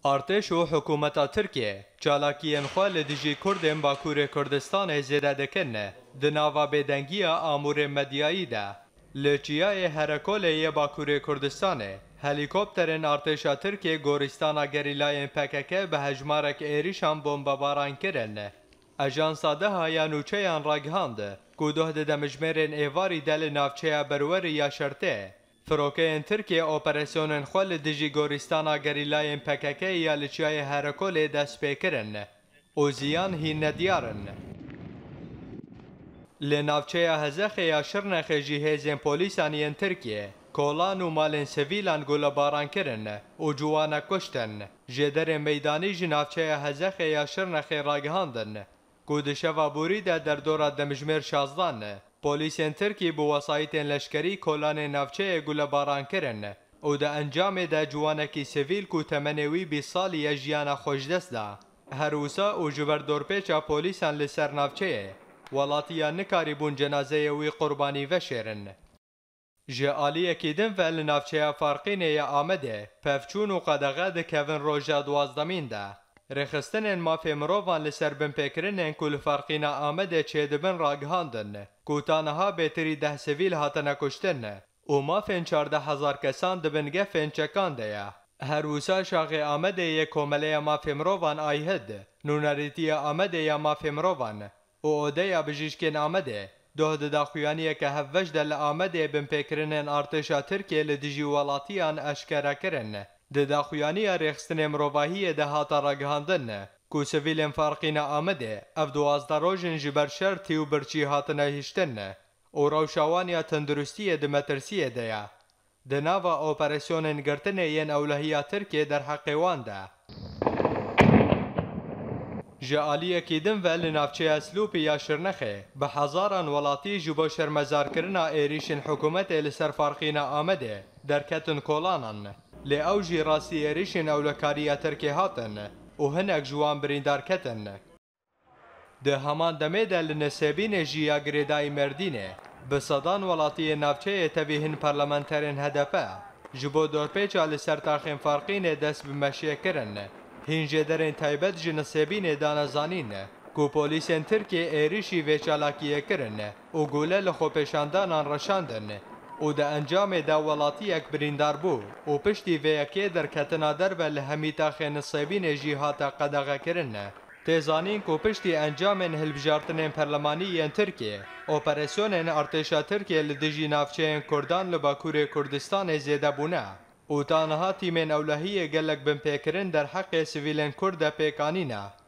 ارتش و حکومتا ترکیه چالاکیان خوا لدیجی کردن باکور کردستان زیده دکن دناوا بدنگیا آمور مدیایی ده لچیای هرکوله باکور کردستان هلیکوپترین ارتشا ترکیه گورستانا گریلاین پکک به هجمارک ایریشان بمباران کرن اجانسا ده ها نوچهان راگهاند گودوه ده دمجمرین ایواری دل نافچه بروری یا شرطه فروکین ترکیه اپراسیونن خول دیجی گورستانا گریلاین پکک یا لچیای هرکول دست پیکرن او زیان هی ندیارن لنافچه هزخ یا شرنخ جیهزین پولیسانین ترکیه کولان و مالین سویلان گوله باران کرن و جوانا کشتن جدر میدانی جنافچه هزخ یا شرنخ راگهاندن گودشوا بوری در دورا دمجمر شازدان پولیسین ترکی بو وسایتین لشکری کولان نافچه گوله باران کرن او ده انجام ده جوانکی سویل کو تمنوی 20 سالی جیانا خوشدست ده هروسا او جبر دورپیچا پولیسان لسر نافچه ولاتیا نکاری بون جنازه وی قربانی وشیرن جعالی اکیدن و لنافچه فارقین یا آمده پفچون و قدغه ده کوین روژا دوازدمین ده رخستن مافی مروفان لسر بن پیکرنن کل فرقین آمده چه دبن راگهاندن کوتانها بهتری 10 سویل هاتن کشتن و مافین 14,000 کسان دبن گفین چکانده یا هروسا شاق آمده یک کومله مافی مروفان آیهد نونریتی آمده یا مافی مروفان و اوده یا بجیشکن آمده دوه داخویانی که هفوش دل آمده بن پیکرنن ارتشا ترکیه لدیجی ولاتیان اشکره کرن داخویانی رخستن مروواهی ده هاتا راگهاندن کو سویلن فارقین آمده اف 12 روژن جبر شرطی و برچی هاتن هشتن و روشاوانی تندرستی ده مترسیه ده یا ده ناوا اپراسیونن گرتن ین اولهی ترکیه در حق وان ده جعالی اکیدن و لنافچه اسلوپی یا شرنخه به هزاران ولاتی جبو شرمزار کرنا ایریشن حکومت لسر فارقین آمده در کتن کولانن لی اوجی راسی ایریشن اولکاری ترکی هاتن و هنک جوان بریندار کتن ده همان دمه ده لنسبین جیا گریدای مردینه به صدان ولاتی نافچه تبیهن پارلمانترین هدفه جبو دورپیچا لسر تاخین فارقین دست بمشیه کرن هینجه درین تایبت جنسیبین دانزانین کو پولیسین ترکیه ایریشی و چالاکیه کرن و گوله لخو پیشاندانان رشاندن و ده انجام ده ولاتی اک بریندار بو و پشتی و یکی در کتنا در و لهمی تاخی نصیبین جیهاتا قدغه کرن تیزانین کو پشتی انجام هلبجارتن پرلمانی ترکیه اپراسیون ارتشا ترکیه لدیجی نافچه کردان لباکور کردستان زیده بونه و تانها تیمین اولهی گلک بن پیکرن در حق سویلن کرد پیکانینه